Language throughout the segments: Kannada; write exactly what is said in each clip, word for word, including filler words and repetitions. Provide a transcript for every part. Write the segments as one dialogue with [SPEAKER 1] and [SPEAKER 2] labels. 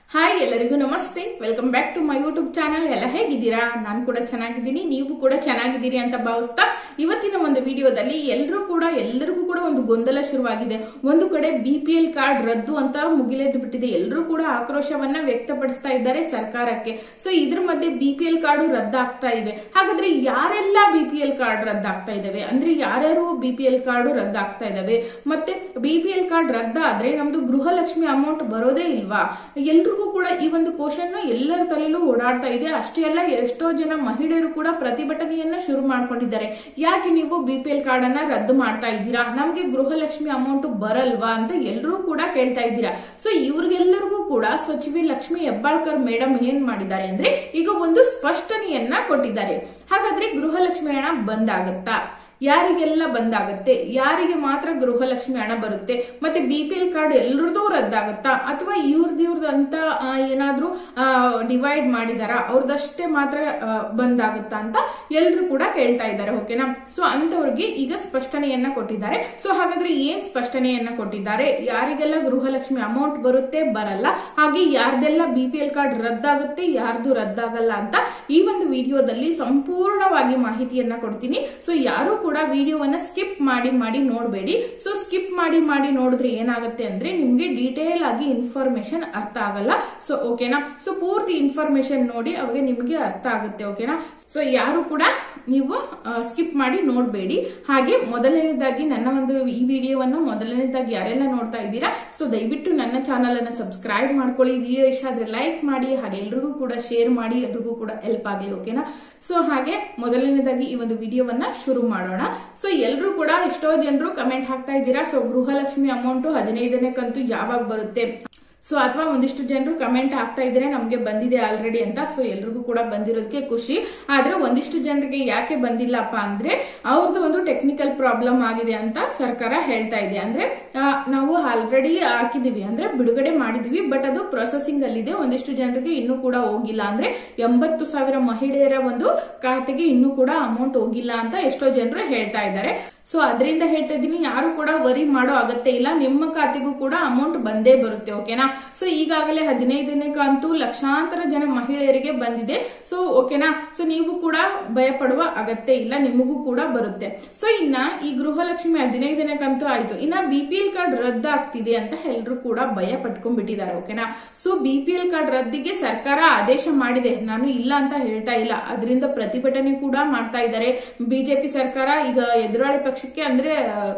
[SPEAKER 1] ಹಾಯ್ ಎಲ್ಲರಿಗೂ ನಮಸ್ತೆ, welcome back to my YouTube channel. ಎಲ್ಲ ಹೇಗಿದ್ದೀರಾ? ನಾನು ಕೂಡ ಚೆನ್ನಾಗಿದ್ದೀನಿ, ನೀವು ಕೂಡ ಚೆನ್ನಾಗಿದ್ದೀರಿ ಅಂತ ಭಾವಿಸ್ತಾ ಇವತ್ತಿನ ಒಂದು ವಿಡಿಯೋದಲ್ಲಿ ಎಲ್ಲರೂ ಕೂಡ ಎಲ್ಲರಿಗೂ ಕೂಡ ಒಂದು ಗೊಂದಲ ಶುರುವಾಗಿದೆ. ಒಂದು ಕಡೆ ಬಿ ಪಿ ಎಲ್ ಕಾರ್ಡ್ ರದ್ದು ಅಂತ ಮುಗಿಲೆದ್ದು ಬಿಟ್ಟಿದೆ. ಎಲ್ಲರೂ ಕೂಡ ಆಕ್ರೋಶವನ್ನ ವ್ಯಕ್ತಪಡಿಸ್ತಾ ಇದ್ದಾರೆ ಸರ್ಕಾರಕ್ಕೆ. ಸೊ ಇದ್ರ ಮಧ್ಯೆ ಬಿ ಪಿ ಎಲ್ ಕಾರ್ಡ್ ರದ್ದಾಗ್ತಾ ಇವೆ. ಹಾಗಾದ್ರೆ ಯಾರೆಲ್ಲ ಬಿ ಪಿ ಎಲ್ ಕಾರ್ಡ್ ರದ್ದಾಗ್ತಾ ಇದಾವೆ ಅಂದ್ರೆ ಯಾರ್ಯಾರು ಬಿ ಪಿ ಎಲ್ ಕಾರ್ಡ್ ರದ್ದಾಗ್ತಾ ಇದಾವೆ, ಮತ್ತೆ ಬಿ ಪಿ ಎಲ್ ಕಾರ್ಡ್ ರದ್ದಾದ್ರೆ ನಮ್ದು ಗೃಹಲಕ್ಷ್ಮಿ ಅಮೌಂಟ್ ಬರೋದೇ ಇಲ್ವಾ? ಎಲ್ರಿಗೂ ಕೂಡ ಈ ಒಂದು ಕ್ವಶನ್ ಎಲ್ಲರ ತಲೆಯಲ್ಲೂ ಓಡಾಡ್ತಾ ಇದೆ. ಅಷ್ಟೇ ಅಲ್ಲ, ಎಷ್ಟೋ ಜನ ಮಹಿಳೆಯರು ಕೂಡ ಪ್ರತಿಭಟನೆಯನ್ನ ಶುರು ಮಾಡ್ಕೊಂಡಿದ್ದಾರೆ. ಯಾಕೆ ನೀವು ಬಿ ಪಿ ಎಲ್ ಕಾರ್ಡ್ ಅನ್ನ ರದ್ದು ಮಾಡ್ತಾ ಇದ್ದೀರಾ, ನಮ್ಗೆ ಗೃಹಲಕ್ಷ್ಮಿ ಅಮೌಂಟ್ ಬರಲ್ವಾ ಅಂತ ಎಲ್ಲರೂ ಕೂಡ ಕೇಳ್ತಾ ಇದ್ದೀರಾ. ಸೊ ಇವ್ರಿಗೆಲ್ಲರಿಗೂ ಕೂಡ ಸಚಿವೆ ಲಕ್ಷ್ಮಿ ಹೆಬ್ಬಾಳ್ಕರ್ ಮೇಡಮ್ ಏನ್ ಮಾಡಿದ್ದಾರೆ ಅಂದ್ರೆ ಈಗ ಒಂದು ಸ್ಪಷ್ಟನೆಯನ್ನ ಕೊಟ್ಟಿದ್ದಾರೆ. ಹಾಗಾದ್ರೆ ಗೃಹಲಕ್ಷ್ಮಿ ಹಣ ಬಂದಾಗತ್ತಾ? ಯಾರಿಗೆಲ್ಲ ಬಂದಾಗತ್ತೆ? ಯಾರಿಗೆ ಮಾತ್ರ ಗೃಹಲಕ್ಷ್ಮಿ ಹಣ ಬರುತ್ತೆ? ಮತ್ತೆ ಬಿ ಪಿ ಎಲ್ ಕಾರ್ಡ್ ಎಲ್ರದ್ದು ರದ್ದಾಗತ್ತಾ ಅಥವಾ ಇವ್ರದ್ದು ಇವ್ರದ್ದು ಅಂತ ಏನಾದ್ರೂ ಡಿವೈಡ್ ಮಾಡಿದಾರ, ಅವ್ರದಷ್ಟೇ ಮಾತ್ರ ಬಂದಾಗತ್ತಾ ಅಂತ ಎಲ್ರು ಕೂಡ ಕೇಳ್ತಾ ಇದ್ದಾರೆ. ಓಕೆನಾ? ಸೊ ಅಂತವ್ರಿಗೆ ಈಗ ಸ್ಪಷ್ಟನೆಯನ್ನ ಕೊಟ್ಟಿದ್ದಾರೆ. ಸೊ ಹಾಗಾದ್ರೆ ಏನ್ ಸ್ಪಷ್ಟನೆಯನ್ನ ಕೊಟ್ಟಿದ್ದಾರೆ, ಯಾರಿಗೆಲ್ಲ ಗೃಹಲಕ್ಷ್ಮಿ ಅಮೌಂಟ್ ಬರುತ್ತೆ ಬರಲ್ಲ, ಹಾಗೆ ಯಾರ್ದೆಲ್ಲ ಬಿ ಪಿ ಎಲ್ ಕಾರ್ಡ್ ರದ್ದಾಗುತ್ತೆ ಯಾರ್ದು ರದ್ದಾಗಲ್ಲ ಅಂತ ಈ ಒಂದು ವಿಡಿಯೋದಲ್ಲಿ ಸಂಪೂರ್ಣವಾಗಿ ಮಾಹಿತಿಯನ್ನ ಕೊಡ್ತೀನಿ. ಸೊ ಯಾರು ಕೂಡ ವಿಡಿಯೋವನ್ನ ಸ್ಕಿಪ್ ಮಾಡಿ ಮಾಡಿ ನೋಡಬೇಡಿ. ಸೊ ಸ್ಕಿಪ್ ಮಾಡಿ ಮಾಡಿ ನೋಡಿದ್ರೆ ಏನಾಗುತ್ತೆ ಅಂದ್ರೆ ನಿಮ್ಗೆ ಡೀಟೇಲ್ ಆಗಿ ಇನ್ಫಾರ್ಮೇಶನ್ ಅರ್ಥ ಆಗಲ್ಲ. ಸೊ ಓಕೆನಾ? ಸೊ ಪೂರ್ತಿ ಇನ್ಫಾರ್ಮೇಶನ್ ನೋಡಿ, ಅವಾಗ ನಿಮ್ಗೆ ಅರ್ಥ ಆಗುತ್ತೆ. ಓಕೆನಾ? ಸೊ ಯಾರು ಕೂಡ ನೀವು ಸ್ಕಿಪ್ ಮಾಡಿ ನೋಡಬೇಡಿ. ಹಾಗೆ ಮೊದಲನೇದಾಗಿ ನನ್ನ ಒಂದು ಈ ವಿಡಿಯೋವನ್ನ ಮೊದಲನೇದಾಗಿ ಯಾರೆಲ್ಲ ನೋಡ್ತಾ ಇದ್ದೀರಾ, ಸೊ ದಯವಿಟ್ಟು ನನ್ನ ಚಾನಲ್ ಅನ್ನ ಸಬ್ಸ್ಕ್ರೈಬ್ ಮಾಡ್ಕೊಳ್ಳಿ. ವಿಡಿಯೋ ಇಷ್ಟ ಆದ್ರೆ ಲೈಕ್ ಮಾಡಿ, ಹಾಗೆ ಎಲ್ರಿಗೂ ಕೂಡ ಶೇರ್ ಮಾಡಿ, ಎಲ್ರಿಗೂ ಕೂಡ ಹೆಲ್ಪ್ ಆಗಲಿ. ಓಕೆನಾ? ಸೊ ಹಾಗೆ ಮೊದಲನೇದಾಗಿ ಈ ಒಂದು ವಿಡಿಯೋವನ್ನ ಶುರು ಮಾಡೋಣ. ಸೊ ಎಲ್ರು ಕೂಡ ಎಷ್ಟೋ ಜನರು ಕಮೆಂಟ್ ಹಾಕ್ತಾ ಇದ್ದೀರಾ, ಸೊ ಗೃಹಲಕ್ಷ್ಮಿ ಅಮೌಂಟ್ ಹದಿನೈದನೇ ಕಂತು ಯಾವಾಗ ಬರುತ್ತೆ, ಸೊ ಅಥವಾ ಒಂದಿಷ್ಟು ಜನರು ಕಮೆಂಟ್ ಆಗ್ತಾ ಇದ್ರೆ ನಮ್ಗೆ ಬಂದಿದೆ ಆಲ್ರೆಡಿ ಅಂತ. ಸೊ ಎಲ್ರಿಗೂ ಕೂಡ ಬಂದಿರೋದಕ್ಕೆ ಖುಷಿ. ಆದ್ರೆ ಒಂದಿಷ್ಟು ಜನರಿಗೆ ಯಾಕೆ ಬಂದಿಲ್ಲಪ್ಪ ಅಂದ್ರೆ ಅವ್ರದ್ದು ಒಂದು ಟೆಕ್ನಿಕಲ್ ಪ್ರಾಬ್ಲಮ್ ಆಗಿದೆ ಅಂತ ಸರ್ಕಾರ ಹೇಳ್ತಾ ಇದೆ. ಅಂದ್ರೆ ನಾವು ಆಲ್ರೆಡಿ ಹಾಕಿದೀವಿ ಅಂದ್ರೆ ಬಿಡುಗಡೆ ಮಾಡಿದೀವಿ, ಬಟ್ ಅದು ಪ್ರೊಸೆಸಿಂಗ್ ಅಲ್ಲಿ ಇದೆ. ಒಂದಿಷ್ಟು ಜನರಿಗೆ ಇನ್ನೂ ಕೂಡ ಹೋಗಿಲ್ಲ. ಅಂದ್ರೆ ಎಂಬತ್ತು ಸಾವಿರ ಮಹಿಳೆಯರ ಒಂದು ಖಾತೆಗೆ ಇನ್ನೂ ಕೂಡ ಅಮೌಂಟ್ ಹೋಗಿಲ್ಲ ಅಂತ ಎಷ್ಟೋ ಜನರು ಹೇಳ್ತಾ ಇದ್ದಾರೆ. ಸೊ ಅದರಿಂದ ಹೇಳ್ತಾ ಇದ್ದೀನಿ, ಯಾರು ಕೂಡ ವರಿ ಮಾಡೋ ಅಗತ್ಯ ಇಲ್ಲ, ನಿಮ್ಮ ಖಾತೆಗೂ ಕೂಡ ಅಮೌಂಟ್ ಬಂದೇ ಬರುತ್ತೆ. ಓಕೆನಾ? ಸೊ ಈಗಾಗಲೇ ಹದಿನೈದನೇ ಕಂತು ಲಕ್ಷಾಂತರ ಜನ ಮಹಿಳೆಯರಿಗೆ ಬಂದಿದೆ. ಸೊ ಓಕೆನಾ? ಸೊ ನೀವು ಕೂಡ ಭಯ ಪಡುವ ಅಗತ್ಯ ಇಲ್ಲ, ನಿಮಗೂ ಕೂಡ ಬರುತ್ತೆ. ಸೊ ಇನ್ನ ಈ ಗೃಹಲಕ್ಷ್ಮಿ ಹದಿನೈದನೇ ಕಂತು ಆಯ್ತು, ಇನ್ನ ಬಿ ಪಿ ಎಲ್ ಕಾರ್ಡ್ ರದ್ದಾಗ್ತಿದೆ ಅಂತ ಎಲ್ಲರೂ ಕೂಡ ಭಯ ಪಟ್ಕೊಂಡ್ಬಿಟ್ಟಿದ್ದಾರೆ. ಓಕೆನಾ? So B P L card ರದ್ದಿಗೆ ಸರ್ಕಾರ ಆದೇಶ ಮಾಡಿದೆ, ನಾನು ಇಲ್ಲ ಅಂತ ಹೇಳ್ತಾ ಇಲ್ಲ. ಅದರಿಂದ ಪ್ರತಿಭಟನೆ ಕೂಡ ಮಾಡ್ತಾ ಇದ್ದಾರೆ. ಬಿಜೆಪಿ ಸರ್ಕಾರ ಈಗ ಎದುರಾಳಿ ಪಕ್ಷಕ್ಕೆ ಅಂದ್ರೆ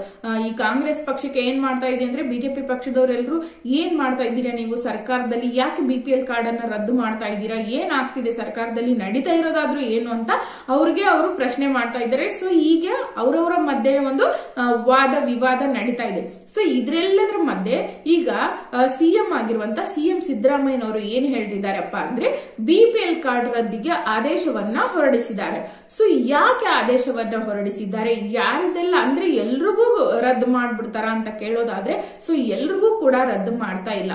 [SPEAKER 1] ಈ ಕಾಂಗ್ರೆಸ್ ಪಕ್ಷಕ್ಕೆ ಏನ್ ಮಾಡ್ತಾ ಇದೆ ಅಂದ್ರೆ ಬಿಜೆಪಿ ಪಕ್ಷದವರೆಲ್ಲರೂ ಏನ್ ಮಾಡ್ತಾ ಇದ್ದೀರಾ ನೀವು ಸರ್ಕಾರದಲ್ಲಿ, ಯಾಕೆ ಬಿ ಪಿ ಎಲ್ ಕಾರ್ಡ್ ಅನ್ನ ರದ್ದು ಮಾಡ್ತಾ ಇದ್ದೀರಾ, ಏನ್ ಆಗ್ತಿದೆ ಸರ್ಕಾರದಲ್ಲಿ, ನಡೀತಾ ಇರೋದಾದ್ರೂ ಏನು ಅಂತ ಅವ್ರಿಗೆ ಅವರು ಪ್ರಶ್ನೆ ಮಾಡ್ತಾ ಇದ್ದಾರೆ. ಸೊ ಈಗ ಅವರವರ ಮಧ್ಯೆ ಒಂದು ವಾದ ವಿವಾದ ನಡೀತಾ ಇದೆ. ಸೊ ಇದ್ರೆಲ್ಲದರ ಮಧ್ಯೆ ಈಗ ಸಿಎಂ ಆಗಿರುವಂತ ಸಿಎಂ ಸಿದ್ದರಾಮಯ್ಯನವರು ಏನ್ ಹೇಳ್ತಿದ್ದಾರಪ್ಪ ಅಂದ್ರೆ ಬಿ ಪಿ ಎಲ್ ಕಾರ್ಡ್ ರದ್ದಿಗೆ ಆದೇಶವನ್ನ ಹೊರಡಿಸಿದ್ದಾರೆ. ಸೊ ಯಾಕೆ ಆದೇಶವನ್ನ ಹೊರಡಿಸಿದ್ದಾರೆ, ಯಾರ್ದೆಲ್ಲ ಅಂದ್ರೆ ಎಲ್ರಿಗೂ ರದ್ದು ಮಾಡ್ಬಿಡ್ತಾರ ಅಂತ ಕೇಳೋದಾದ್ರೆ ಸೊ ಎಲ್ರಿಗೂ ಕೂಡ ರದ್ದು ಮಾಡ್ತಾ ಇಲ್ಲ.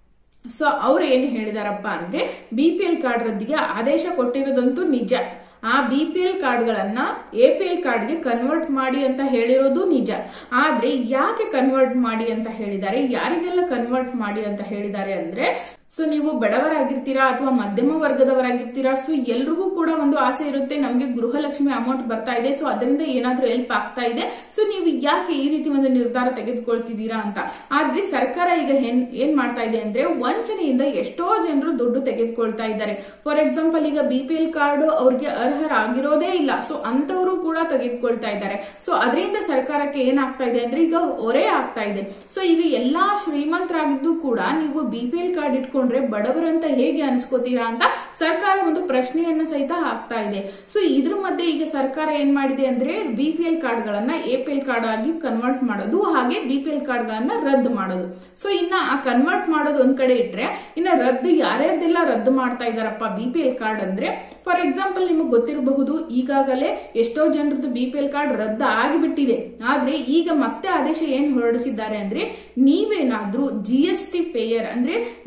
[SPEAKER 1] ಸೊ ಅವ್ರು ಏನ್ ಹೇಳಿದಾರಪ್ಪ ಅಂದ್ರೆ ಬಿ ಪಿ ಎಲ್ ಕಾರ್ಡ್ ರದ್ದಿಗೆ ಆದೇಶ ಕೊಟ್ಟಿರೋದಂತೂ ನಿಜ. ಆ ಬಿ ಪಿ ಎಲ್ ಕಾರ್ಡ್ ಗಳನ್ನ ಎ ಪಿ ಎಲ್ ಕಾರ್ಡ್ ಗೆ ಕನ್ವರ್ಟ್ ಮಾಡಿ ಅಂತ ಹೇಳಿರೋದು ನಿಜ. ಆದ್ರೆ ಯಾಕೆ ಕನ್ವರ್ಟ್ ಮಾಡಿ ಅಂತ ಹೇಳಿದ್ದಾರೆ, ಯಾರಿಗೆಲ್ಲ ಕನ್ವರ್ಟ್ ಮಾಡಿ ಅಂತ ಹೇಳಿದ್ದಾರೆ ಅಂದ್ರೆ ಸೊ ನೀವು ಬಡವರಾಗಿರ್ತೀರಾ ಅಥವಾ ಮಧ್ಯಮ ವರ್ಗದವರಾಗಿರ್ತೀರಾ, ಸೊ ಎಲ್ರಿಗೂ ಕೂಡ ಒಂದು ಆಸೆ ಇರುತ್ತೆ, ನಮ್ಗೆ ಗೃಹಲಕ್ಷ್ಮಿ ಅಮೌಂಟ್ ಬರ್ತಾ ಇದೆ, ಸೊ ಅದರಿಂದ ಏನಾದ್ರೂ ಹೆಲ್ಪ್ ಆಗ್ತಾ ಇದೆ, ಸೊ ನೀವು ಯಾಕೆ ಈ ರೀತಿ ಒಂದು ನಿರ್ಧಾರ ತೆಗೆದುಕೊಳ್ತಿದ್ದೀರಾ ಅಂತ. ಆದ್ರೆ ಸರ್ಕಾರ ಈಗ ಏನ್ ಮಾಡ್ತಾ ಇದೆ ಅಂದ್ರೆ ವಂಚನೆಯಿಂದ ಎಷ್ಟೋ ಜನರು ದುಡ್ಡು ತೆಗೆದುಕೊಳ್ತಾ ಇದ್ದಾರೆ. ಫಾರ್ ಎಕ್ಸಾಂಪಲ್ ಈಗ ಬಿ ಪಿ ಎಲ್ ಕಾರ್ಡ್ ಅವ್ರಿಗೆ ಅರ್ಹರಾಗಿರೋದೇ ಇಲ್ಲ, ಸೊ ಅಂತವರು ಕೂಡ ತೆಗೆದುಕೊಳ್ತಾ ಇದ್ದಾರೆ. ಸೊ ಅದರಿಂದ ಸರ್ಕಾರಕ್ಕೆ ಏನಾಗ್ತಾ ಇದೆ ಅಂದ್ರೆ ಈಗ ಹೊರೆ ಆಗ್ತಾ ಇದೆ. ಸೊ ಈಗ ಎಲ್ಲಾ ಶ್ರೀಮಂತರಾಗಿದ್ದು ಕೂಡ ನೀವು ಬಿ ಪಿ ಎಲ್ ಕಾರ್ಡ್ ಇಟ್ಕೊಂಡು ಬಡವರಂತ ಹೇಗೆ ಅನ್ಸ್ಕೋತೀರಾ ಅಂತ ಸರ್ಕಾರ ಒಂದು ಪ್ರಶ್ನೆಯನ್ನ ಸಹಿತ ಹಾಕ್ತಾ ಇದೆ. ಸೊ ಇದ್ರ ಮಧ್ಯೆ ಈಗ ಸರ್ಕಾರ ಏನ್ ಮಾಡಿದೆ ಅಂದ್ರೆ ಬಿ ಪಿ ಎಲ್ ಕಾರ್ಡ್ ಗಳನ್ನ ಎ ಪಿ ಎಲ್ ಕಾರ್ಡ್ ಆಗಿ ಕನ್ವರ್ಟ್ ಮಾಡೋದು, ಹಾಗೆ ಬಿ ಪಿ ಎಲ್ ಕಾರ್ಡ್ ಗಳನ್ನ ರದ್ದು ಮಾಡೋದು. ಸೊ ಇನ್ನ ಆ ಕನ್ವರ್ಟ್ ಮಾಡೋದು ಒಂದ್ ಕಡೆ ಇಟ್ರೆ, ಇನ್ನ ರದ್ದು ಯಾರ್ಯಾರ್ದೆಲ್ಲ ರದ್ದು ಮಾಡ್ತಾ ಇದಾರಪ್ಪ ಬಿ ಪಿ ಎಲ್ ಕಾರ್ಡ್ ಅಂದ್ರೆ ಫಾರ್ ಎಕ್ಸಾಂಪಲ್ ನಿಮಗೆ ಗೊತ್ತಿರಬಹುದು, ಈಗಾಗಲೇ ಎಷ್ಟೋ ಜನರದ್ದು ಬಿ ಪಿ ಎಲ್ ಕಾರ್ಡ್ ರದ್ದು ಆಗಿಬಿಟ್ಟಿದೆ. ಆದ್ರೆ ಈಗ ಮತ್ತೆ ಆದೇಶ ಏನ್ ಹೊರಡಿಸಿದ್ದಾರೆ ಅಂದ್ರೆ ನೀವೇನಾದ್ರೂ ಜಿ ಎಸ್ ಟಿ ಪೇಯರ್ ಅಂದ್ರೆ ನೀವೇನಾದ್ರೂ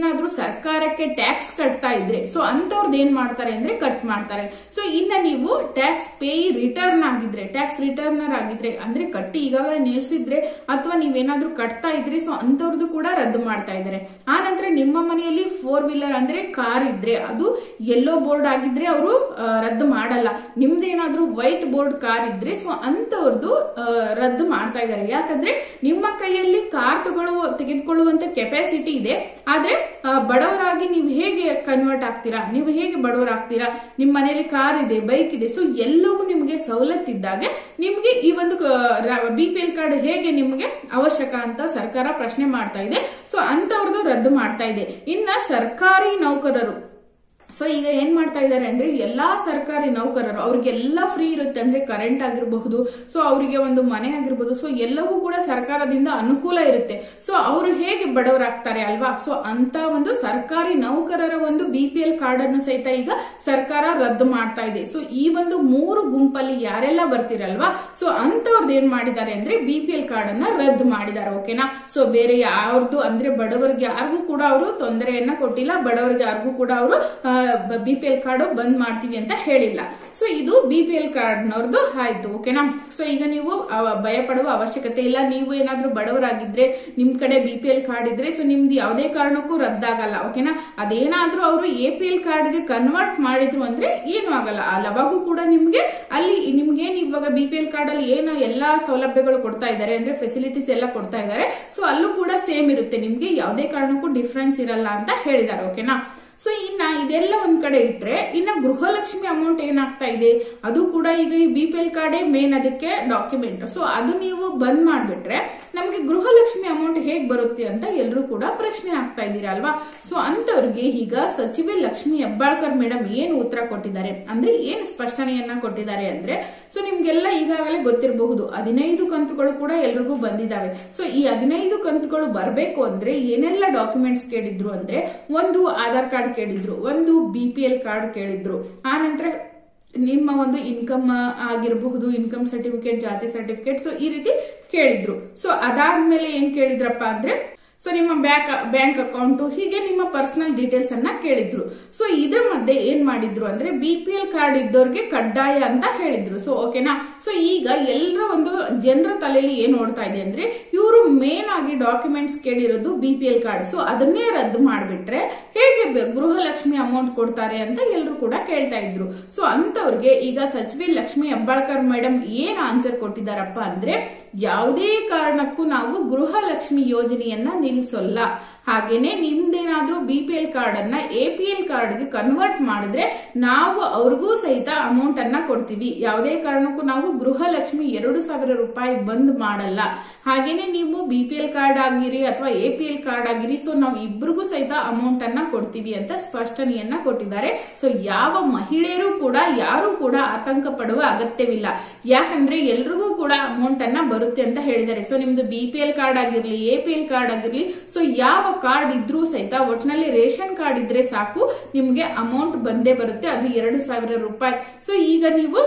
[SPEAKER 1] ನೀವೇನಾದ್ರೂ ಸರ್ಕಾರಕ್ಕೆ ಟ್ಯಾಕ್ಸ್ ಕಟ್ತಾ ಇದ್ರೆ ಸೊ ಅಂತವ್ರದ್ದು ಏನ್ ಮಾಡ್ತಾರೆ ಅಂದ್ರೆ ಕಟ್ ಮಾಡ್ತಾರೆ. ಸೊ ಇನ್ನ ನೀವು ಟ್ಯಾಕ್ಸ್ ಪೇ ರಿಟರ್ನ್ ಆಗಿದ್ರೆ ಟ್ಯಾಕ್ಸ್ ರಿಟರ್ನರ್ ಆಗಿದ್ರೆ ಅಂದ್ರೆ ಕಟ್ಟಿ ಈಗಾಗಲೇ ನಿಲ್ಸಿದ್ರೆ ಅಥವಾ ನೀವೇನಾದ್ರೂ ಕಟ್ತಾ ಇದ್ರೆ ಸೊ ಅಂತವ್ರದ್ದು ಕೂಡ ರದ್ದು ಮಾಡ್ತಾ ಇದ್ದಾರೆ. ಆ ನಂತರ ನಿಮ್ಮ ಮನೆಯಲ್ಲಿ ಫೋರ್ ವೀಲರ್ ಅಂದ್ರೆ ಕಾರ್ ಇದ್ರೆ ಅದು ಯೆಲ್ಲೋ ಬೋರ್ಡ್ ಆಗಿದ್ರೆ ಅವರು ರದ್ದು ಮಾಡಲ್ಲ. ನಿಮ್ದೇನಾದ್ರೂ ವೈಟ್ ಬೋರ್ಡ್ ಕಾರ್ ಇದ್ರೆ ಸೊ ಅಂತವ್ರದ್ದು ರದ್ದು ಮಾಡ್ತಾ ಇದ್ದಾರೆ. ಯಾಕಂದ್ರೆ ನಿಮ್ಮ ಕೈಯಲ್ಲಿ ಕಾರ್ ತಗೊಳ್ಳುವ ತೆಗೆದುಕೊಳ್ಳುವಂತ ಕೆಪಾಸಿಟಿ ಇದೆ, ಆದ್ರೆ ಬಡವರಾಗಿ ನೀವು ಹೇಗೆ ಕನ್ವರ್ಟ್ ಆಗ್ತೀರಾ, ನೀವು ಹೇಗೆ ಬಡವರಾಗ್ತೀರಾ, ನಿಮ್ಮ ಮನೆಯಲ್ಲಿ ಕಾರ್ ಇದೆ, ಬೈಕ್ ಇದೆ, ಸೊ ಎಲ್ಲವೂ ನಿಮಗೆ ಸವಲತ್ತಿದ್ದಾಗ ನಿಮ್ಗೆ ಈ ಒಂದು ಬಿ ಪಿ ಎಲ್ ಕಾರ್ಡ್ ಹೇಗೆ ನಿಮ್ಗೆ ಅವಶ್ಯಕ ಅಂತ ಸರ್ಕಾರ ಪ್ರಶ್ನೆ ಮಾಡ್ತಾ ಇದೆ. ಸೊ ಅಂತವ್ರದ್ದು ರದ್ದು ಮಾಡ್ತಾ ಇದೆ. ಇನ್ನ ಸರ್ಕಾರಿ ನೌಕರರು ಸೊ ಈಗ ಏನ್ ಮಾಡ್ತಾ ಇದ್ದಾರೆ ಅಂದ್ರೆ ಎಲ್ಲಾ ಸರ್ಕಾರಿ ನೌಕರರು ಅವ್ರಿಗೆಲ್ಲ ಫ್ರೀ ಇರುತ್ತೆ, ಅಂದ್ರೆ ಕರೆಂಟ್ ಆಗಿರಬಹುದು, ಸೊ ಅವರಿಗೆ ಒಂದು ಮನೆ ಆಗಿರ್ಬೋದು, ಸೊ ಎಲ್ಲವೂ ಕೂಡ ಸರ್ಕಾರದಿಂದ ಅನುಕೂಲ ಇರುತ್ತೆ. ಸೊ ಅವರು ಹೇಗೆ ಬಡವರಾಗ್ತಾರೆ ಅಲ್ವಾ. ಸೊ ಅಂತ ಒಂದು ಸರ್ಕಾರಿ ನೌಕರರ ಒಂದು ಬಿ ಪಿ ಎಲ್ ಕಾರ್ಡ್ ಅನ್ನು ಸಹಿತ ಈಗ ಸರ್ಕಾರ ರದ್ದು ಮಾಡ್ತಾ ಇದೆ. ಸೊ ಈ ಒಂದು ಮೂರು ಗುಂಪಲ್ಲಿ ಯಾರೆಲ್ಲ ಬರ್ತಿರಲ್ವಾ ಸೊ ಅಂತವ್ರದ್ದು ಏನ್ ಮಾಡಿದ್ದಾರೆ ಅಂದ್ರೆ ಬಿ ಪಿ ಎಲ್ ಕಾರ್ಡ್ ಅನ್ನ ರದ್ದು ಮಾಡಿದ್ದಾರೆ. ಓಕೆನಾ. ಸೊ ಬೇರೆ ಯಾರ್ದು ಅಂದ್ರೆ ಬಡವರಿಗೆ ಯಾರಿಗೂ ಕೂಡ ಅವರು ತೊಂದರೆಯನ್ನ ಕೊಟ್ಟಿಲ್ಲ, ಬಡವರಿಗೆ ಯಾರಿಗೂ ಕೂಡ ಅವರು ಬಿ ಪಿ ಎಲ್ ಕಾರ್ಡ್ ಬಂದ್ ಮಾಡ್ತೀವಿ ಅಂತ ಹೇಳಿಲ್ಲ. ಸೊ ಇದು ಬಿ ಪಿ ಎಲ್ ಕಾರ್ಡ್ ನವ್ರದ್ದು ಆಯ್ತು. ಓಕೆನಾ. ಸೊ ಈಗ ನೀವು ಭಯ ಪಡುವ ಅವಶ್ಯಕತೆ ಇಲ್ಲ. ನೀವು ಏನಾದ್ರೂ ಬಡವರಾಗಿದ್ರೆ ನಿಮ್ ಕಡೆ ಬಿ ಪಿ ಎಲ್ ಕಾರ್ಡ್ ಇದ್ರೆ ಸೊ ನಿಮ್ದು ಯಾವುದೇ ಕಾರಣಕ್ಕೂ ರದ್ದಾಗಲ್ಲ. ಓಕೆನಾ. ಅದೇನಾದ್ರೂ ಅವರು ಎ ಪಿ ಎಲ್ ಕಾರ್ಡ್ ಗೆ ಕನ್ವರ್ಟ್ ಮಾಡಿದ್ರು ಅಂದ್ರೆ ಏನು ಆಗಲ್ಲ. ಅವಾಗೂ ಕೂಡ ನಿಮ್ಗೆ ಅಲ್ಲಿ ನಿಮ್ಗೇನ್ ಇವಾಗ ಬಿ ಪಿ ಎಲ್ ಕಾರ್ಡ್ ಅಲ್ಲಿ ಏನು ಎಲ್ಲಾ ಸೌಲಭ್ಯಗಳು ಕೊಡ್ತಾ ಇದ್ದಾರೆ ಅಂದ್ರೆ ಫೆಸಿಲಿಟೀಸ್ ಎಲ್ಲ ಕೊಡ್ತಾ ಇದ್ದಾರೆ, ಸೊ ಅಲ್ಲೂ ಕೂಡ ಸೇಮ್ ಇರುತ್ತೆ, ನಿಮ್ಗೆ ಯಾವುದೇ ಕಾರಣಕ್ಕೂ ಡಿಫ್ರೆನ್ಸ್ ಇರಲ್ಲ ಅಂತ ಹೇಳಿದ್ದಾರೆ. ಓಕೆನಾ. ಸೊ ಇನ್ನ ಇದೆಲ್ಲ ಒಂದ್ ಕಡೆ ಇಟ್ರೆ ಇನ್ನ ಗೃಹಲಕ್ಷ್ಮಿ ಅಮೌಂಟ್ ಏನಾಗ್ತಾ ಇದೆ ಅದು ಕೂಡ ಈಗ ಈ ಬಿ ಪಿ ಎಲ್ ಕಾರ್ಡೇ ಮೇನ್ ಅದಕ್ಕೆ ಡಾಕ್ಯುಮೆಂಟ್. ಸೊ ಅದು ನೀವು ಬಂದ್ ಮಾಡ್ಬಿಟ್ರೆ ನಮ್ಗೆ ಗೃಹಲಕ್ಷ್ಮಿ ಅಮೌಂಟ್ ಹೇಗ್ ಬರುತ್ತೆ ಅಂತ ಎಲ್ರು ಕೂಡ ಪ್ರಶ್ನೆ ಆಗ್ತಾ ಇದ್ದೀರಾ ಅಲ್ವಾ. ಸೊ ಅಂತವ್ರಿಗೆ ಈಗ ಸಚಿವೆ ಲಕ್ಷ್ಮಿ ಹೆಬ್ಬಾಳ್ಕರ್ ಮೇಡಮ್ ಏನು ಉತ್ತರ ಕೊಟ್ಟಿದ್ದಾರೆ ಅಂದ್ರೆ ಏನ್ ಸ್ಪಷ್ಟನೆಯನ್ನ ಕೊಟ್ಟಿದ್ದಾರೆ ಅಂದ್ರೆ ಸೊ ನಿಮ್ಗೆಲ್ಲ ಈಗಾಗಲೇ ಗೊತ್ತಿರಬಹುದು ಹದಿನೈದು ಕಂತುಗಳು ಕೂಡ ಎಲ್ರಿಗೂ ಬಂದಿದ್ದಾವೆ. ಸೊ ಈ ಹದಿನೈದು ಕಂತುಗಳು ಬರ್ಬೇಕು ಅಂದ್ರೆ ಏನೆಲ್ಲ ಡಾಕ್ಯುಮೆಂಟ್ಸ್ ಕೇಳಿದ್ರು ಅಂದ್ರೆ ಒಂದು ಆಧಾರ್ ಕಾರ್ಡ್ ಕೇಳಿದ್ರು, ಒಂದು ಬಿ ಪಿ ಎಲ್ ಕಾರ್ಡ್ ಕೇಳಿದ್ರು, ಆ ನಂತರ ನಿಮ್ಮ ಒಂದು ಇನ್ಕಮ್ ಆಗಿರಬಹುದು, ಇನ್ಕಮ್ ಸರ್ಟಿಫಿಕೇಟ್, ಜಾತಿ ಸರ್ಟಿಫಿಕೇಟ್, ಸೊ ಈ ರೀತಿ ಕೇಳಿದ್ರು. ಸೊ ಅದಾದ್ಮೇಲೆ ಏನ್ ಕೇಳಿದ್ರಪ್ಪ ಅಂದ್ರೆ ಸೊ ನಿಮ್ಮ ಬ್ಯಾಂಕ್ ಬ್ಯಾಂಕ್ ಅಕೌಂಟ್, ಹೀಗೆ ನಿಮ್ಮ ಪರ್ಸನಲ್ ಡೀಟೇಲ್ಸ್ ಅನ್ನ ಕೇಳಿದ್ರು. ಸೊ ಇದ್ರ ಮಧ್ಯೆ ಏನ್ ಮಾಡಿದ್ರು ಅಂದ್ರೆ ಬಿ ಪಿ ಎಲ್ ಕಾರ್ಡ್ ಇದ್ದವ್ರಿಗೆ ಕಡ್ಡಾಯ ಅಂತ ಹೇಳಿದ್ರು. ಸೊ ಓಕೆನಾ. ಸೊ ಈಗ ಎಲ್ಲರ ಒಂದು ಜನರ ತಲೆಯಲ್ಲಿ ಏನ್ ಓಡ್ತಾ ಇದೆ ಅಂದ್ರೆ ಇವರು ಮೇನ್ ಆಗಿ ಡಾಕ್ಯುಮೆಂಟ್ಸ್ ಕೇಳಿರೋದು B P L card, so ಅದನ್ನೇ ರದ್ದು ಮಾಡ್ಬಿಟ್ರೆ ಹೇಗೆ ಗೃಹಲಕ್ಷ್ಮಿ ಅಮೌಂಟ್ ಕೊಡ್ತಾರೆ ಅಂತ ಎಲ್ಲರೂ ಕೂಡ ಕೇಳ್ತಾ ಇದ್ರು. ಸೊ ಅಂತವ್ರಿಗೆ ಈಗ ಸಚಿವೆ ಲಕ್ಷ್ಮಿ ಹೆಬ್ಬಾಳ್ಕರ್ ಮೇಡಮ್ ಏನ್ ಆನ್ಸರ್ ಕೊಟ್ಟಿದಾರಪ್ಪ ಅಂದ್ರೆ ಯಾವುದೇ ಕಾರಣಕ್ಕೂ ನಾವು ಗೃಹಲಕ್ಷ್ಮಿ ಯೋಜನೆಯನ್ನ ನಿಲ್ಲಿಸೋಲ್ಲ, ಹಾಗೇನೆ ನಿಮ್ದೇನಾದ್ರೂ ಬಿ ಪಿ ಎಲ್ ಕಾರ್ಡ್ ಅನ್ನ ಎ ಪಿ ಎಲ್ ಕಾರ್ಡ್ ಗೆ ಕನ್ವರ್ಟ್ ಮಾಡಿದ್ರೆ ನಾವು ಅವ್ರಿಗೂ ಸಹಿತ ಅಮೌಂಟ್ ಅನ್ನ ಕೊಡ್ತೀವಿ. ಯಾವುದೇ ಕಾರಣಕ್ಕೂ ನಾವು ಗೃಹಲಕ್ಷ್ಮಿ ಎರಡು ಸಾವಿರ ರೂಪಾಯಿ ಬಂದ್ ಮಾಡಲ್ಲ. ಹಾಗೇನೆ ನೀವು ಬಿ ಪಿ ಎಲ್ ಕಾರ್ಡ್ ಆಗಿರಿ ಅಥವಾ ಎ ಪಿ ಎಲ್ ಕಾರ್ಡ್ ಆಗಿರಿ, ಸೊ ನಾವು ಇಬ್ಬರಿಗೂ ಸಹಿತ ಅಮೌಂಟ್ ಅನ್ನ ಕೊಡ್ತೀವಿ ಅಂತ ಸ್ಪಷ್ಟನೆಯನ್ನ ಕೊಟ್ಟಿದ್ದಾರೆ. ಸೊ ಯಾವ ಮಹಿಳೆಯರು ಕೂಡ ಯಾರು ಕೂಡ ಆತಂಕ ಪಡುವ ಅಗತ್ಯವಿಲ್ಲ, ಯಾಕಂದ್ರೆ ಎಲ್ರಿಗೂ ಕೂಡ ಅಮೌಂಟ್ ಅನ್ನ ಬರುತ್ತೆ ಅಂತ ಹೇಳಿದ್ದಾರೆ. ಸೊ ನಿಮ್ದು ಬಿ ಪಿ ಎಲ್ ಕಾರ್ಡ್ ಆಗಿರ್ಲಿ, ಎ ಪಿ ಎಲ್ ಕಾರ್ಡ್ ಆಗಿರ್ಲಿ, ಸೊ ಯಾವ ಕಾರ್ಡ್ ಇದ್ರೂ ಸಹಿತ ಒಟ್ಟಿನಲ್ಲಿ ರೇಷನ್ ಕಾರ್ಡ್ ಇದ್ರೆ ಸಾಕು ನಿಮ್ಗೆ ಅಮೌಂಟ್ ಬಂದೇ ಬರುತ್ತೆ, ಅದು ಎರಡು ಸಾವಿರ ರೂಪಾಯಿ. ಸೊ ಈಗ ನೀವು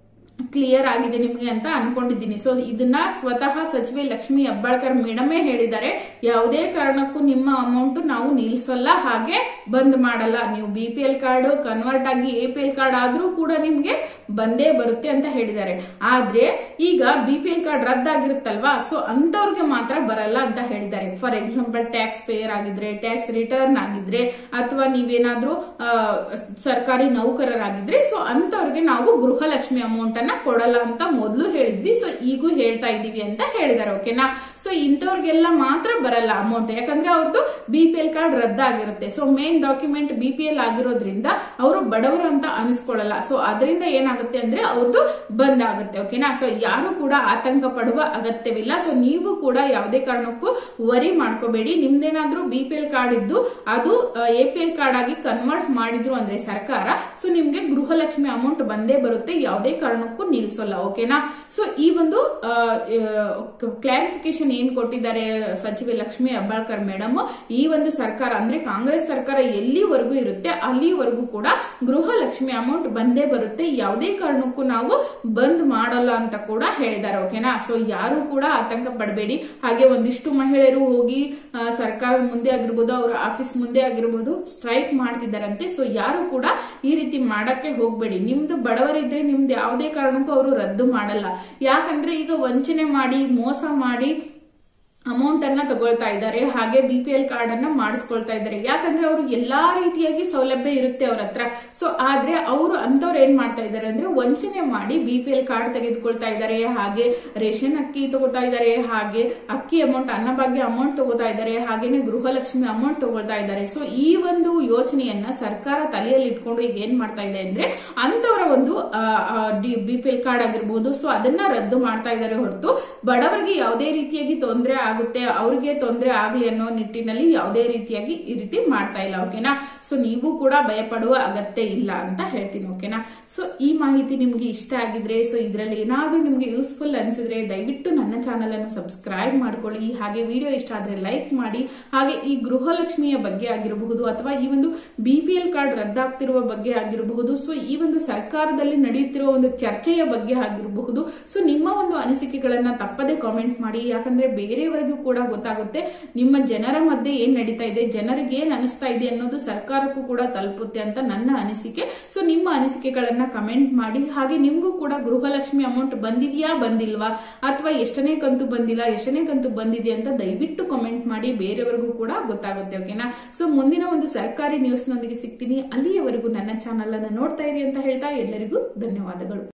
[SPEAKER 1] ಕ್ಲಿಯರ್ ಆಗಿದೆ ನಿಮ್ಗೆ ಅಂತ ಅನ್ಕೊಂಡಿದ್ದೀನಿ. ಸೊ ಇದನ್ನ ಸ್ವತಃ ಸಚಿವೆ ಲಕ್ಷ್ಮಿ ಹೆಬ್ಬಾಳ್ಕರ್ ಮೇಡಮೇ ಹೇಳಿದ್ದಾರೆ, ಯಾವುದೇ ಕಾರಣಕ್ಕೂ ನಿಮ್ಮ ಅಮೌಂಟ್ ನಾವು ನಿಲ್ಸಲ್ಲ, ಹಾಗೆ ಬಂದ್ ಮಾಡಲ್ಲ. ನೀವು B P L card convert ಆಗಿ ಎ ಪಿ ಎಲ್ ಕಾರ್ಡ್ ಆದ್ರೂ ಕೂಡ ನಿಮ್ಗೆ ಬಂದೇ ಬರುತ್ತೆ ಅಂತ ಹೇಳಿದ್ದಾರೆ. ಆದ್ರೆ ಈಗ ಬಿ ಪಿ ಎಲ್ ಕಾರ್ಡ್ ರದ್ದಾಗಿರುತ್ತಲ್ವಾ, ಸೊ ಅಂತವ್ರಿಗೆ ಮಾತ್ರ ಬರಲ್ಲ ಅಂತ ಹೇಳಿದ್ದಾರೆ. ಫಾರ್ ಎಕ್ಸಾಂಪಲ್ ಟ್ಯಾಕ್ಸ್ ಪೇಯರ್ ಆಗಿದ್ರೆ, ಟ್ಯಾಕ್ಸ್ ರಿಟರ್ನ್ ಆಗಿದ್ರೆ, ಅಥವಾ ನೀವೇನಾದ್ರೂ ಸರ್ಕಾರಿ ನೌಕರರಾಗಿದ್ರೆ, ಸೊ ಅಂತವ್ರಿಗೆ ನಾವು ಗೃಹಲಕ್ಷ್ಮಿ ಅಮೌಂಟ್ ಅನ್ನ ಕೊಡಲ್ಲ ಅಂತ ಮೊದಲು ಹೇಳಿದ್ವಿ, ಸೊ ಈಗೂ ಹೇಳ್ತಾ ಇದೀವಿ ಅಂತ ಹೇಳಿದ್ದಾರೆ. ಓಕೆನಾ. ಸೊ ಇಂಥವ್ರಿಗೆಲ್ಲ ಮಾತ್ರ ಬರಲ್ಲ ಅಮೌಂಟ್, ಯಾಕಂದ್ರೆ ಅವ್ರದ್ದು ಬಿ ಪಿ ಎಲ್ ಕಾರ್ಡ್ ರದ್ದಾಗಿರುತ್ತೆ. So main document B P L ಆಗಿರೋದ್ರಿಂದ ಅವರು ಬಡವರು ಅಂತ ಅನಿಸ್ಕೊಳ್ಳಲ್ಲ. ಸೊ ಅದರಿಂದ ಏನಾಗುತ್ತೆ ಅಂದ್ರೆ ಅವ್ರದ್ದು ಬಂದ್ ಆಗುತ್ತೆ. ಓಕೆನಾ. ಸೊ ಯಾರು ಕೂಡ ಆತಂಕ ಪಡುವ ಅಗತ್ಯವಿಲ್ಲ. ಸೊ ನೀವು ಕೂಡ ಯಾವುದೇ ಕಾರಣಕ್ಕೂ ವರಿ ಮಾಡ್ಕೋಬೇಡಿ. ನಿಮ್ದೇನಾದ್ರೂ ಬಿ ಪಿ ಎಲ್ ಕಾರ್ಡ್ ಇದ್ದು ಅದು ಎ ಪಿ ಎಲ್ ಕಾರ್ಡ್ ಆಗಿ ಕನ್ವರ್ಟ್ ಮಾಡಿದ್ರು ಅಂದ್ರೆ ಸರ್ಕಾರ, ಸೊ ನಿಮ್ಗೆ ಗೃಹಲಕ್ಷ್ಮಿ ಅಮೌಂಟ್ ಬಂದೇ ಬರುತ್ತೆ, ಯಾವುದೇ ಕಾರಣಕ್ಕೂ ನಿಲ್ಸೋಲ್ಲ. ಓಕೆನಾ. ಸೊ ಈ ಒಂದು ಕ್ಲಾರಿಫಿಕೇಶನ್ ಏನ್ ಕೊಟ್ಟಿದ್ದಾರೆ ಸಚಿವೆ ಲಕ್ಷ್ಮಿ ಹೆಬ್ಬಾಳ್ಕರ್ ಮೇಡಮ್, ಈ ಒಂದು ಸರ್ಕಾರ ಅಂದ್ರೆ ಕಾಂಗ್ರೆಸ್ ಸರ್ಕಾರ ಎಲ್ಲಿವರೆಗೂ ಇರುತ್ತೆ ಅಲ್ಲಿವರೆಗೂ ಕೂಡ ಗೃಹಲಕ್ಷ್ಮಿ ಅಮೌಂಟ್ ಬಂದೇ ಬರುತ್ತೆ, ಯಾವುದೇ ಯಾವುದೇ ಕಾರಣಕ್ಕೂ ನಾವು ಬಂದ್ ಮಾಡಲ್ಲ ಅಂತ ಕೂಡ ಹೇಳಿದ್ದಾರೆ. ಓಕೆನಾ. ಸೊ ಯಾರು ಕೂಡ ಆತಂಕ ಪಡಬೇಡಿ. ಹಾಗೆ ಒಂದಿಷ್ಟು ಮಹಿಳೆಯರು ಹೋಗಿ ಸರ್ಕಾರದ ಮುಂದೆ ಆಗಿರ್ಬೋದು, ಅವರ ಆಫೀಸ್ ಮುಂದೆ ಆಗಿರ್ಬೋದು ಸ್ಟ್ರೈಕ್ ಮಾಡ್ತಿದ್ದಾರಂತೆ. ಸೊ ಯಾರು ಕೂಡ ಈ ರೀತಿ ಮಾಡಕ್ಕೆ ಹೋಗ್ಬೇಡಿ. ನಿಮ್ದು ಬಡವರಿದ್ರೆ ನಿಮ್ದು ಯಾವುದೇ ಕಾರಣಕ್ಕೂ ಅವರು ರದ್ದು ಮಾಡಲ್ಲ. ಯಾಕಂದ್ರೆ ಈಗ ವಂಚನೆ ಮಾಡಿ ಮೋಸ ಮಾಡಿ ಅಮೌಂಟ್ ಅನ್ನ ತಗೊಳ್ತಾ ಇದ್ದಾರೆ, ಹಾಗೆ ಬಿ ಪಿ ಎಲ್ ಕಾರ್ಡ್ ಅನ್ನ ಮಾಡಿಸ್ಕೊಳ್ತಾ ಇದ್ದಾರೆ. ಯಾಕಂದ್ರೆ ಅವರು ಎಲ್ಲಾ ರೀತಿಯಾಗಿ ಸೌಲಭ್ಯ ಇರುತ್ತೆ ಅವ್ರ ಹತ್ರ. ಸೊ ಆದ್ರೆ ಅವರು ಅಂತವ್ರು ಏನ್ ಮಾಡ್ತಾ ಇದ್ದಾರೆ ಅಂದ್ರೆ ವಂಚನೆ ಮಾಡಿ ಬಿ ಪಿ ಎಲ್ ಕಾರ್ಡ್ ತೆಗೆದುಕೊಳ್ತಾ ಇದ್ದಾರೆ, ಹಾಗೆ ರೇಷನ್ ಅಕ್ಕಿ ತಗೋತಾ ಇದ್ದಾರೆ, ಹಾಗೆ ಅಕ್ಕಿ ಅಮೌಂಟ್ ಅನ್ನಭಾಗ್ಯ ಅಮೌಂಟ್ ತಗೋತಾ ಇದ್ದಾರೆ, ಹಾಗೇನೆ ಗೃಹಲಕ್ಷ್ಮಿ ಅಮೌಂಟ್ ತಗೊಳ್ತಾ ಇದ್ದಾರೆ. ಸೊ ಈ ಒಂದು ಯೋಜನೆಯನ್ನ ಸರ್ಕಾರ ತಲೆಯಲ್ಲಿ ಇಟ್ಕೊಂಡು ಈಗ ಏನ್ ಮಾಡ್ತಾ ಇದೆ ಅಂದ್ರೆ ಅಂತವರ ಒಂದು ಬಿ ಪಿ ಎಲ್ ಕಾರ್ಡ್ ಆಗಿರ್ಬಹುದು, ಸೊ ಅದನ್ನ ರದ್ದು ಮಾಡ್ತಾ ಇದ್ದಾರೆ ಹೊರತು ಬಡವರಿಗೆ ಯಾವುದೇ ರೀತಿಯಾಗಿ ತೊಂದರೆ ಆಗುತ್ತೆ, ಅವ್ರಿಗೆ ತೊಂದರೆ ಆಗ್ಲಿ ಅನ್ನೋ ನಿಟ್ಟಿನಲ್ಲಿ ಯಾವುದೇ ರೀತಿಯಾಗಿ ಈ ರೀತಿ ಮಾಡ್ತಾ ಇಲ್ಲ. ಓಕೆನಾ. ಸೊ ನೀವು ಕೂಡ ಭಯ ಪಡುವ ಅಗತ್ಯ ಇಲ್ಲ ಅಂತ ಹೇಳ್ತೀನಿ. ಓಕೆನಾ. ಸೊ ಈ ಮಾಹಿತಿ ನಿಮ್ಗೆ ಇಷ್ಟ ಆಗಿದ್ರೆ, ಸೊ ಇದ್ರಲ್ಲಿ ಏನಾದ್ರೂ ನಿಮ್ಗೆ ಯೂಸ್ಫುಲ್ ಅನ್ಸಿದ್ರೆ ದಯವಿಟ್ಟು ನನ್ನ ಚಾನಲ್ ಅನ್ನು ಸಬ್ಸ್ಕ್ರೈಬ್ ಮಾಡ್ಕೊಳ್ಳಿ. ಹಾಗೆ ವಿಡಿಯೋ ಇಷ್ಟ ಆದ್ರೆ ಲೈಕ್ ಮಾಡಿ. ಹಾಗೆ ಈ ಗೃಹಲಕ್ಷ್ಮಿಯ ಬಗ್ಗೆ ಆಗಿರಬಹುದು ಅಥವಾ ಈ ಒಂದು ಬಿ ಪಿ ಎಲ್ ಕಾರ್ಡ್ ರದ್ದಾಗ್ತಿರುವ ಬಗ್ಗೆ ಆಗಿರಬಹುದು, ಸೊ ಈ ಒಂದು ಸರ್ಕಾರದಲ್ಲಿ ನಡೆಯುತ್ತಿರುವ ಒಂದು ಚರ್ಚೆಯ ಬಗ್ಗೆ ಆಗಿರಬಹುದು, ಸೊ ನಿಮ್ಮ ಒಂದು ಅನಿಸಿಕೆಗಳನ್ನ ತಪ್ಪದೆ ಕಾಮೆಂಟ್ ಮಾಡಿ. ಯಾಕಂದ್ರೆ ಬೇರೆಯವರಿಗೂ ಕೂಡ ಗೊತ್ತಾಗುತ್ತೆ ನಿಮ್ಮ ಜನರ ಮಧ್ಯೆ ಏನ್ ನಡೀತಾ ಇದೆ, ಜನರಿಗೆ ಏನ್ ಅನಿಸ್ತಾ ಇದೆ ಅನ್ನೋದು ಸರ್ಕಾರಕ್ಕೂ ಕೂಡ ತಲುಪುತ್ತೆ ಅಂತ ನನ್ನ ಅನಿಸಿಕೆ. ಸೊ ನಿಮ್ಮ ಅನಿಸಿಕೆಗಳನ್ನ ಕಮೆಂಟ್ ಮಾಡಿ. ಹಾಗೆ ನಿಮ್ಗೂ ಕೂಡ ಗೃಹಲಕ್ಷ್ಮಿ ಅಮೌಂಟ್ ಬಂದಿದ್ಯಾ ಬಂದಿಲ್ವಾ, ಅಥವಾ ಎಷ್ಟನೇ ಕಂತು ಬಂದಿಲ್ಲ ಎಷ್ಟನೇ ಕಂತು ಬಂದಿದೆ ಅಂತ ದಯವಿಟ್ಟು ಕಮೆಂಟ್ ಮಾಡಿ, ಬೇರೆಯವರಿಗೂ ಕೂಡ ಗೊತ್ತಾಗುತ್ತೆ. ಓಕೆನಾ. ಸೊ ಮುಂದಿನ ಒಂದು ಸರ್ಕಾರಿ ನ್ಯೂಸ್ ನೊಂದಿಗೆ ಸಿಗ್ತೀನಿ. ಅಲ್ಲಿಯವರೆಗೂ ನನ್ನ ಚಾನಲ್ ಅನ್ನು ನೋಡ್ತಾ ಇರಿ ಅಂತ ಹೇಳ್ತಾ ಎಲ್ಲರಿಗೂ ಧನ್ಯವಾದಗಳು.